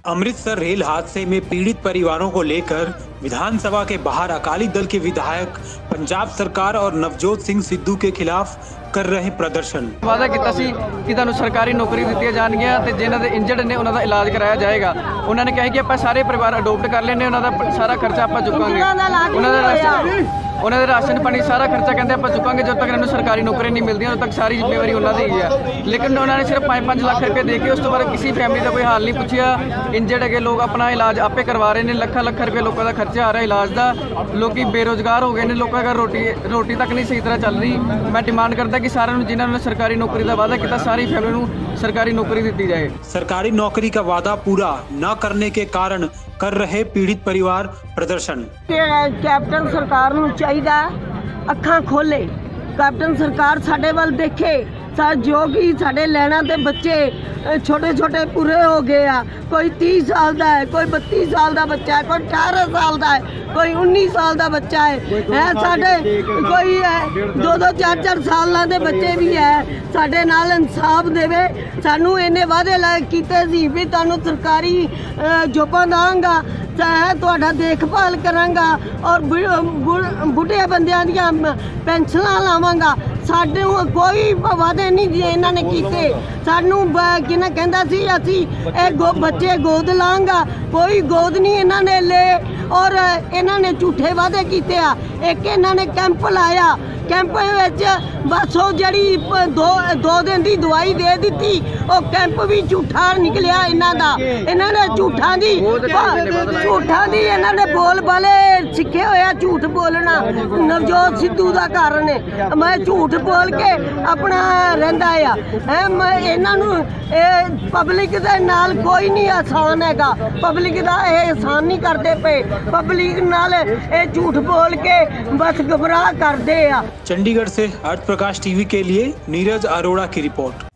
Amritsar rail हादसे में पीड़ित परिवारों को लेकर विधानसभा के बाहर अकाली दल के विधायक पंजाब सरकार और नवजोत सिंह सिद्धू के खिलाफ कर रहे प्रदर्शन। वादा किया सी कि तुहानू सरकारी नौकरी दी जाएगी ते जिन्हां दे इंजर्ड ने उन्हां दा इलाज कराया जाएगा। उन्होंने कहा कि आप सारे परिवार अडोप्ट कर लेने, उन्हां दा सारा खर्चा आप चुकांगे, उन्होंने राशन पानी सारा खर्चा कहते आप चुकांगे। जब तक इन्होंने सरकारी नौकरी नहीं मिलती उद तक सारी जिम्मेवारी उन्होंने ही है। लेकिन उन्होंने सिर्फ 5-5 लाख रुपये दे के उस तो बाद किसी फैमिली का कोई हाल नहीं पूछा। इंजर्ड है लोग अपना इलाज आपे करवा रहे हैं, लख रुपये लोगों का खर्चा आ रहा है इलाज का। लोग बेरोजगार हो गए हैं, लोगों का रोटी तक नहीं सही तरह चल रही। मैं डिमांड करता कि सारे जिन्होंने सरकारी नौकरी का वादा किया सारी फैमिली को सरकारी नौकरी दी जाए। सरकारी नौकरी का वादा पूरा न करने के कारण कर रहे पीड़ित परिवार प्रदर्शन। कैप्टन सरकार नूं चाहीदा अखां खोले, कैप्टन सरकार साडे वल देखे। जो कि साडे लैना ते बच्चे छोटे छोटे पूरे हो गए आ। कोई 30 साल का है, कोई 32 साल का बच्चा है, कोई 18 साल का है, कोई 19 साल का बच्चा है साडे, कोई 2-2 4-4 साल के बच्चे भी है। साडे नाल इंसाफ देवे। सानू इन्ने वादे कीते सी भी तुहानू सरकारी जॉबां दांगा, तुहाडा देखभाल करांगा और बुढ़े बंदियां दियां पेंशनां लावांगा। साडे कोई वादे नहीं जी इन्हां ने कीते। सानू किना कहंदा सी असी बच्चे गोद लांगा, कोई गोद नहीं इन्हां ने ले और इन्हां ने झूठे वादे कीते आ। एक इन्हां ने कैंप लाया, कैंप विच बस वो जड़ी 2 दिन की दवाई दे दी, वो कैंप भी झूठा निकलिया इन्हां दा। इन्हां ने झूठा दी इन्हां ने बोल बाले सीखे होया झूठ बोलना। नवजोत सिद्धू का कारण है मैं झूठ बोल के अपना रहिंदा है। इन्हां नूं पब्लिक दे नाल कोई नहीं आसान हैगा, पब्लिक का एहसान नहीं करते पे, पब्लिक नाल झूठ बोल के बस गुमराह करते आ। चंडीगढ़ से अर्थ प्रकाश टीवी के लिए नीरज अरोड़ा की रिपोर्ट।